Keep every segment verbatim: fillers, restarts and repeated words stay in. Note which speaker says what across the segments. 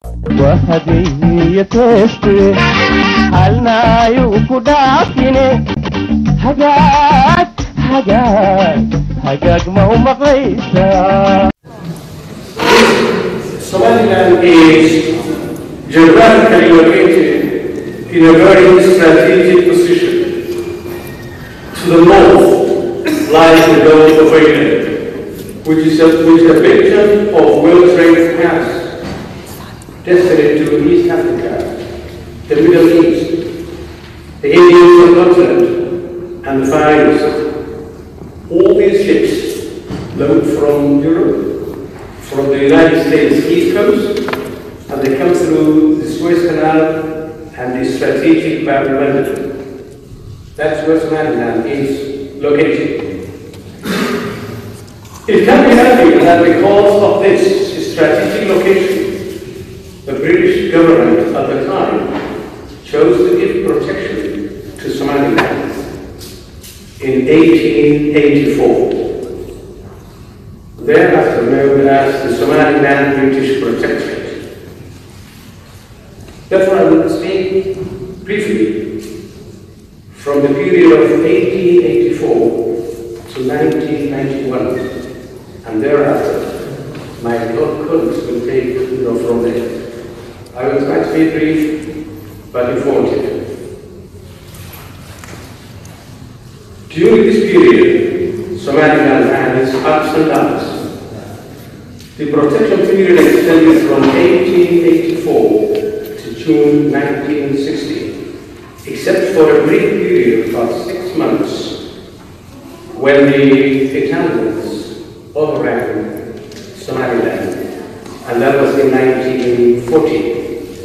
Speaker 1: وهدي تشتري حالنا يوكودافيني حاجات حاجات حاجات ما هو مقيسة.
Speaker 2: Somaliland is geographically located in a very strategic position. To the north lies the Gulf of Aden, which is a, which is a region of well-trained paths destined to East Africa, the Middle East, the Indian subcontinent, and the Far East. All these ships load from Europe, from the United States East Coast, and they come through the Suez Canal and the strategic Bab el-Mandeb. That's where Somaliland is located. It can be argued that because of this strategic location, the British government at the time chose to give protection to Somaliland in eighteen eighty-four. Thereafter known as the Somaliland British Protectorate. Therefore, I will speak briefly from the period of eighteen eighty-four to nineteen ninety-one, and thereafter my colleagues will take you know, from there. I will try to be brief but informative. During this period, Somaliland had its ups and downs. The protection period extended from eighteen eighty-four to June nineteen sixty, except for a brief period of six months when the Italians overran Somaliland, and that was in nineteen forty.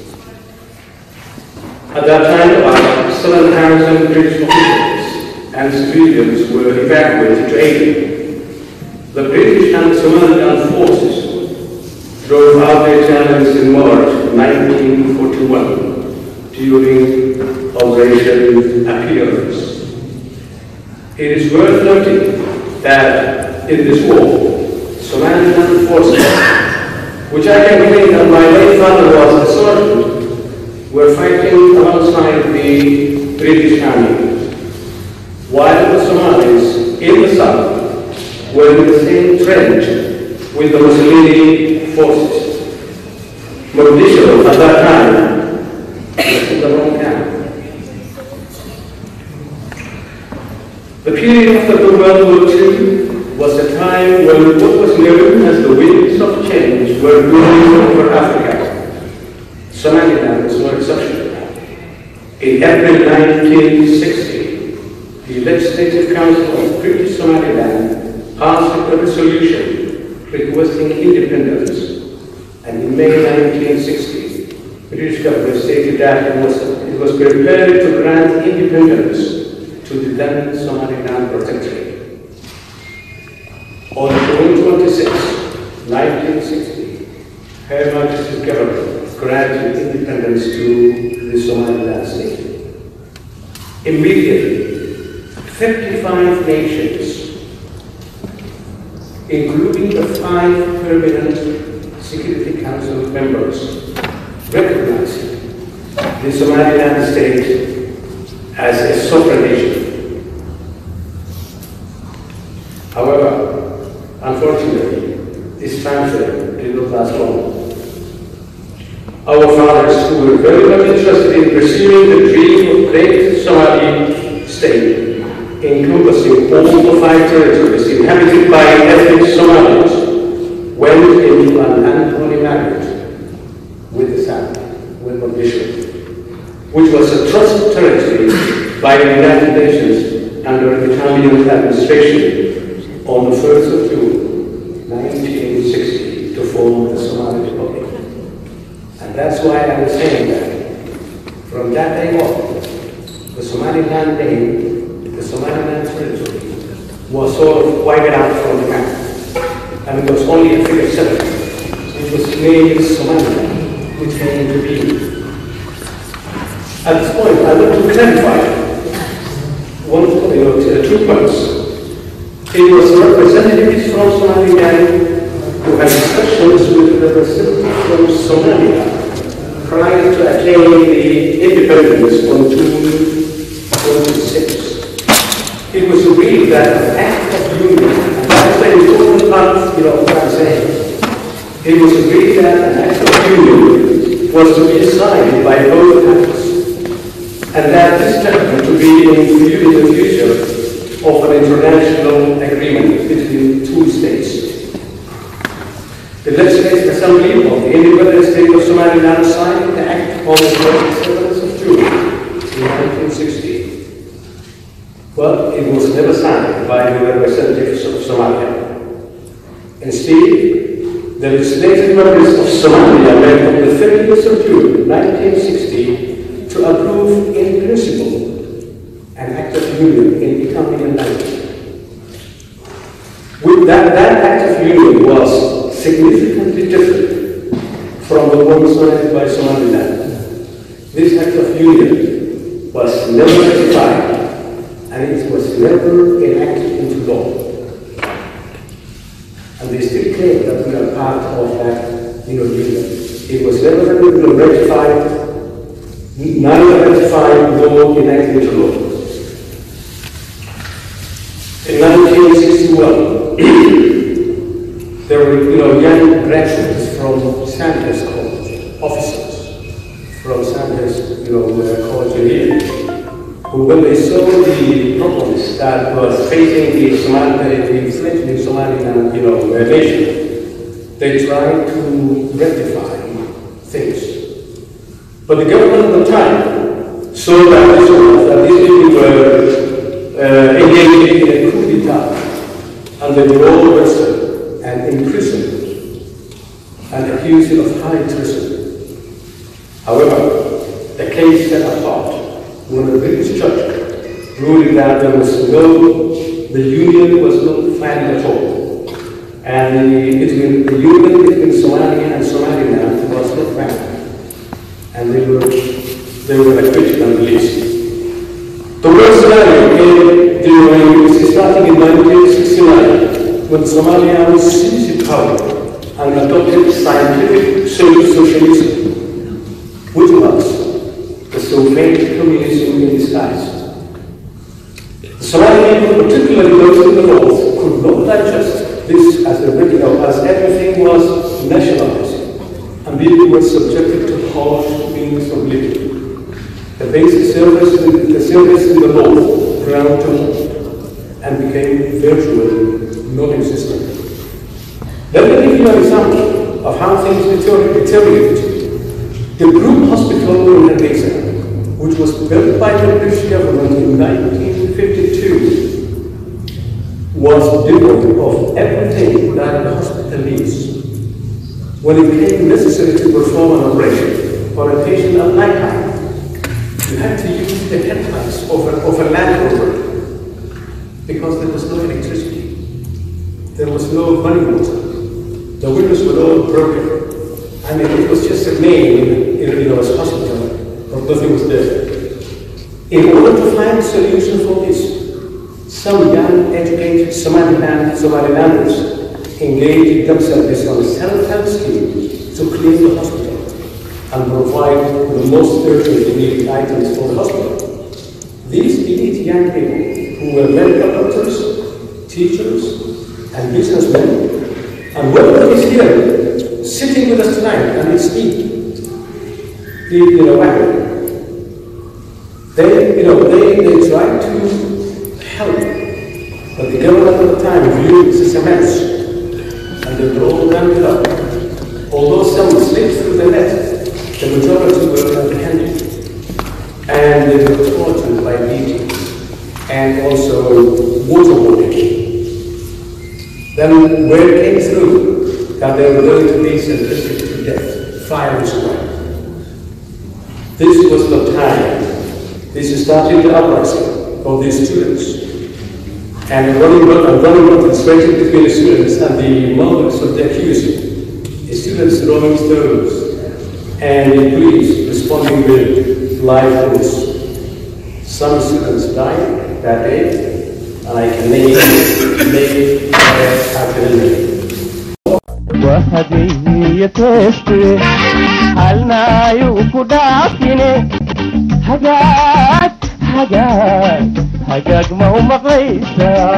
Speaker 2: At that time, about seven thousand British officials and civilians were evacuated to Aden. The British and Somaliland forces drove out the Italians in March nineteen forty-one during Operation Appearance. It is worth noting that in this war, Somaliland forces, which I can claim that my late father was a sergeant, were fighting alongside the British Army, while the Somalis in the south were in the same trench with the Mussolini forces. Mogadishu at that time was in the wrong camp. The period after the World War Two was a time when what was known as the winds of change were blowing over Africa. Somaliland was no exception. In April nineteen sixty, the Legislative Council of British Somaliland passed a resolution requesting independence, and in May nineteen sixty, the British government stated that it was, it was prepared to grant independence to the then Somaliland Protectorate. On June twenty-sixth, nineteen sixty, Her Majesty's government granted independence to the Somaliland state. Immediately, fifty-five nations, including the five permanent Security Council members, recognized the Somaliland state as a sovereign nation. However, unfortunately, this transfer did not last long. Our fathers, who were very much interested in pursuing the dream of great Somali state, encompassing all the five territories inhabited by ethnic Somalis, went into an unholy marriage with the South, with Mogadishu, which was a trust territory by the United Nations under Italian administration on the first of June nineteen sixty to form the Somali Republic. And that's why I was saying that from that day on, the Somaliland name, the Somaliland territory, was sort of wiped out from the map. And it was only a figure seven, which was named Somaliland, which came to be. At this point, I want to clarify one, you know, two points. It was representatives from Somaliland who had discussions with representatives from Somalia attained the independence on June twenty-sixth, it was agreed that an act of union, and that's the important part, you know, what I'm saying. It was agreed that an act of union was to be signed by both parties, and that this document to be in the future of an international agreement between two states. The Legislative Assembly of the Independent State of Somaliland signed the Act on the twenty-seventh of June nineteen sixty. Well, it was never signed by the representatives of Somalia. Instead, the legislative members of Somalia met on the thirtieth of June nineteen sixty to approve in principle an act of union in economy and language. With that, that act of union was significantly different from the one signed by Somaliland. This act of union was never ratified and it was never enacted into law. And they still claim that we are part of that you know, union. It was never ratified, neither ratified nor enacted into law. In nineteen sixty-one, there were, you know, young graduates from Sandhurst College, officers from Sandhurst, you know, uh, College here, who, when they saw the problems that was facing the Somali, the fledgling Somaliland, you know, uh, nation, they tried to rectify things. But the government at the time saw that this was, that these people were uh, engaged in a coup d'etat, and they were all arrested and imprisoned and accused of high treason. However, the case fell apart when the British judge ruled that there was no, the union was not valid at all, and the, between, the union between Somalia and Somaliland was not valid, and they were they were acquitted and released. The worst scenario came during starting in nineteen sixty-nine, when Somalia seized power and adopted scientific socialism, which was the so-called communism in disguise. The Somali people, particularly those in the north, could not digest this as a regular, as everything was nationalized, and people were subjected to harsh means of living. The basic service, the service in the north ground to and became virtually non-existent. Let me give you an example of how things deteriorated. The group hospital in Aqoonyahan, which was built by the British government in nineteen fifty-two, was devoid of everything that the hospital needs. When it became necessary to perform an operation for a patient at night time, you had to use the headlights of a, of a Land Rover because there was no electricity. There was no running water. The windows were all broken. I mean, it was just a name in, in our hospital, but nothing was there. In order to find a solution for this, some young, educated Somaliland, Somalilanders engaged themselves on self-help schemes to clean the hospital and provide the most urgently needed items for the hospital. These elite young people, who were medical doctors, teachers, and businessmen, and one of them is here, sitting with us tonight, and it's me, the, you know, wagon. They, you know, they, they tried to help, but the government at the time viewed this as a mess, and they were all ramped up. Although some slipped through the net, the majority were apprehended, and they were tortured by beating and also waterboarding. Then word came through that they were going to be sentenced to death, fire was required. This was the time. This started the uprising of these students. And running and running demonstration between the students and the mothers of the accused. The students throwing stones and the police responding with live bullets. Some students died that day, and I can name name after the name.
Speaker 1: وهدية تشتري حالنا يوكل كدافني هجاك هجاك هجاك ما هو مقيسة